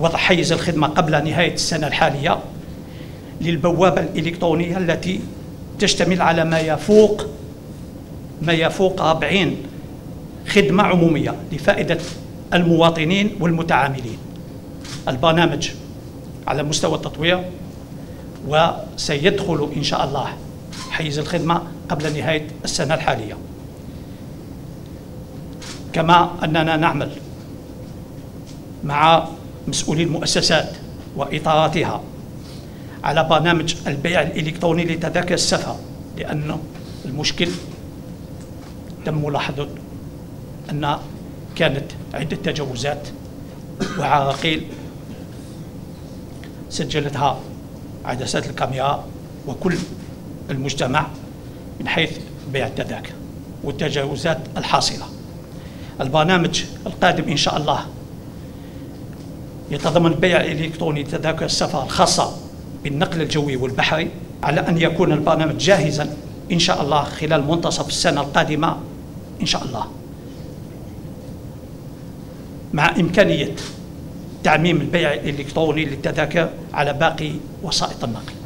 وضع حيز الخدمة قبل نهاية السنة الحالية للبوابة الإلكترونية التي تشتمل على ما يفوق 40 خدمة عمومية لفائدة المواطنين والمتعاملين. البرنامج على مستوى التطوير، وسيدخل إن شاء الله حيز الخدمة قبل نهاية السنة الحالية. كما أننا نعمل مع مسؤولي المؤسسات وإطاراتها على برنامج البيع الإلكتروني لتذاكر السفر، لأن المشكل تم ملاحظة أن كانت عدة تجاوزات وعراقيل سجلتها عدسات الكاميرا وكل المجتمع من حيث بيع التذاكر والتجاوزات الحاصلة. البرنامج القادم إن شاء الله يتضمن البيع الإلكتروني لتذاكر السفر الخاصة بالنقل الجوي والبحري، على أن يكون البرنامج جاهزا إن شاء الله خلال منتصف السنة القادمة إن شاء الله، مع إمكانية تعميم البيع الإلكتروني للتذاكر على باقي وسائط النقل.